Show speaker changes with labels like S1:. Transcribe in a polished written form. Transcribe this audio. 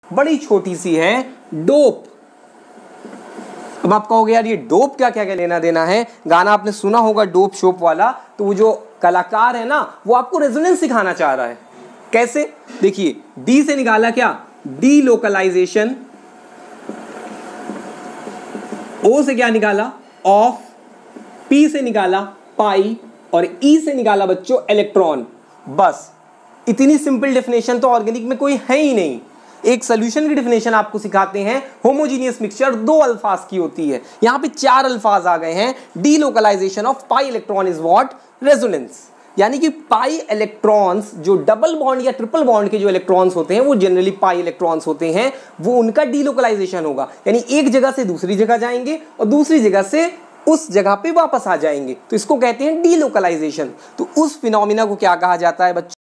S1: बड़ी छोटी सी है डोप। अब आप कहोगे यार ये डोप क्या क्या लेना देना है, गाना आपने सुना होगा डोप शोप वाला, तो वो जो कलाकार है ना वो आपको रेजोनेंस सिखाना चाह रहा है। कैसे, देखिए डी से निकाला क्या, डी लोकलाइजेशन, ओ से क्या निकाला ऑफ, पी से निकाला पाई, और ई से निकाला बच्चों इलेक्ट्रॉन। बस इतनी सिंपल डेफिनेशन तो ऑर्गेनिक में कोई है ही नहीं। एक सॉल्यूशन की डेफिनेशन आपको सिखाते हैं, होमोजीनियस मिक्सचर 2 अल्फाज की होती है, यहां पे 4 अल्फाज आ गए हैं। Delocalisation of pi electron is what, resonance. यानी कि पाई इलेक्ट्रॉन्स जो डबल बॉन्ड या ट्रिपल बॉन्ड के जो इलेक्ट्रॉन्स होते हैं वो जनरली पाई इलेक्ट्रॉन्स होते हैं, वो उनका डीलोकलाइजेशन होगा, यानी एक जगह से दूसरी जगह जाएंगे और दूसरी जगह से उस जगह पे वापस आ जाएंगे, तो इसको कहते हैं डीलोकलाइजेशन। तो उस फिनोमिना को क्या कहा जाता है बच्चों,